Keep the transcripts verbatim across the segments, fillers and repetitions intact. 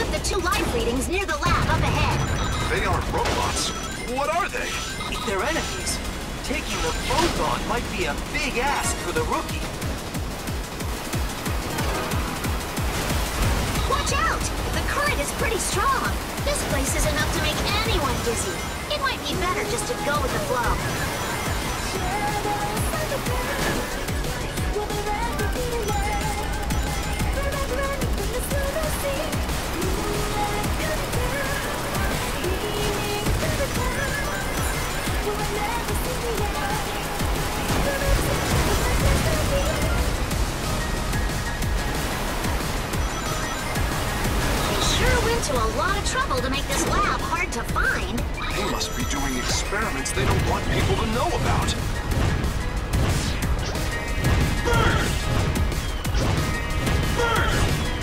took the two life readings near the lab up ahead. They aren't robots. What are they? If they're enemies, taking them both on might be a big ask for the rookie. Watch out! The current is pretty strong. This place is enough to make anyone dizzy. It might be better just to go with the flow. To a lot of trouble to make this lab hard to find. They must be doing experiments they don't want people to know about. Burn! Burn!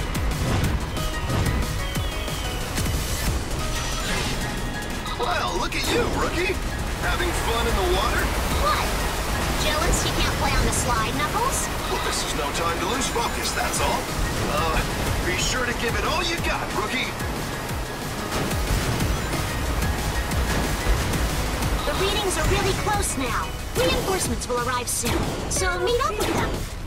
Well, look at you, rookie. Having fun in the water? What? Jealous you can't play on the slide, Knuckles? Well, this is no time to lose focus, that's all. Uh, be sure to give it all you got, rookie. The readings are really close now. Reinforcements will arrive soon, so meet up with them.